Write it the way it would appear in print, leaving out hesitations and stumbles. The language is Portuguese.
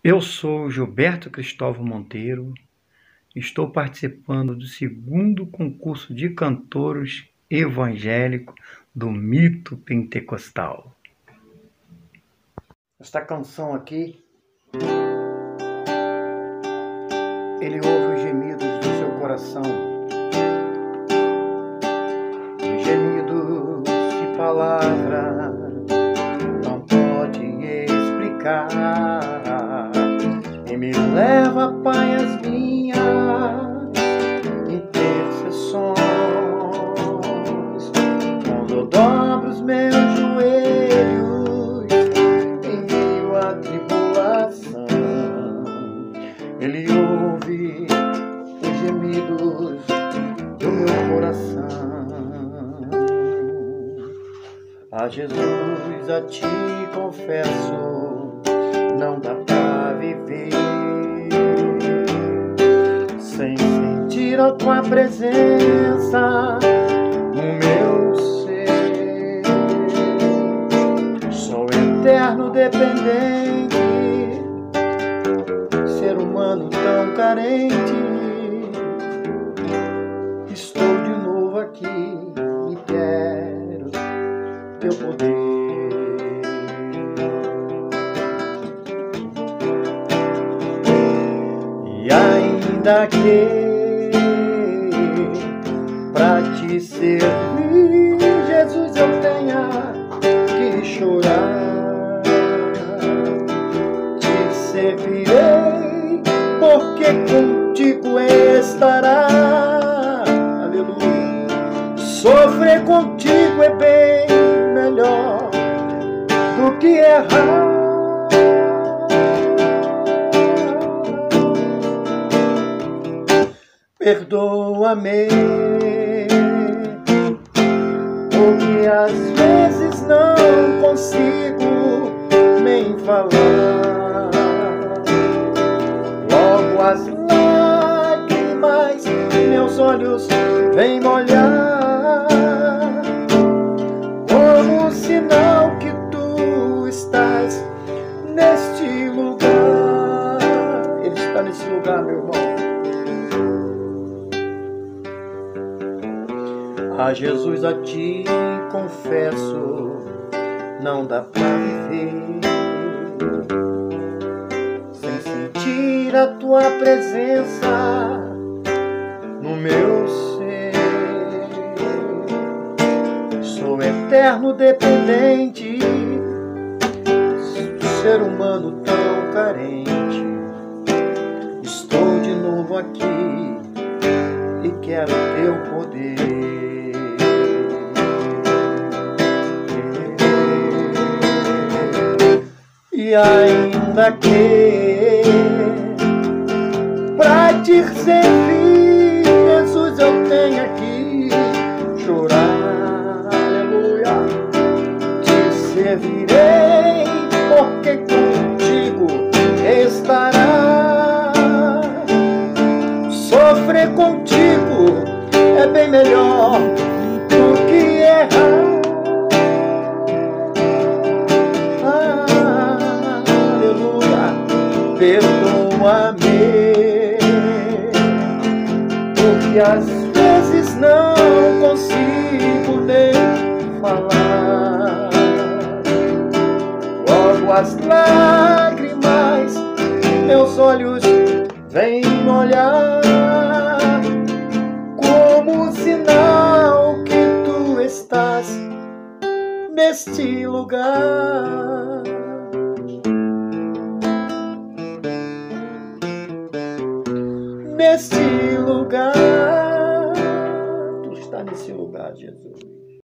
Eu sou Gilberto Cristóvão Monteiro, estou participando do segundo concurso de cantores evangélicos do Mito Pentecostal. Esta canção aqui, ele ouve os gemidos do seu coração, gemidos de palavra não pode explicar. E me leva, Pai, às minhas intercessões, quando eu dobro os meus joelhos em meio à tribulação. Ele ouve os gemidos do meu coração. A Jesus, a ti confesso, não dá pra viver sem sentir a tua presença no meu ser. Sou eterno dependente, ser humano tão carente. Estou de novo aqui e quero teu poder. E ainda que pra te servir, Jesus, eu tenha que chorar, te servirei, porque contigo estará. Aleluia. Sofrer contigo é bem melhor do que errar. Perdoa-me, porque às vezes não consigo nem falar. Logo as lágrimas meus olhos vêm molhar, como sinal que tu estás neste lugar. Ele está nesse lugar, meu irmão. A Jesus, a ti confesso, não dá pra viver sem sentir a tua presença no meu ser. Sou eterno dependente, ser humano tão carente. Estou de novo aqui e quero teu poder. E ainda que pra te servir, Jesus, eu tenho que chorar. Aleluia. Te servirei, porque contigo estará. Sofrer contigo é bem melhor do que errar. Perdoa-me, porque às vezes não consigo nem falar. Logo as lágrimas meus olhos vêm molhar, como sinal que tu estás neste lugar. Neste lugar, tu está nesse lugar, Jesus.